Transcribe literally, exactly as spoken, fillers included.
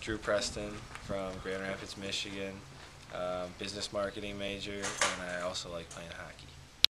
Drew Preston from Grand Rapids, Michigan. Uh, business marketing major, and I also like playing hockey.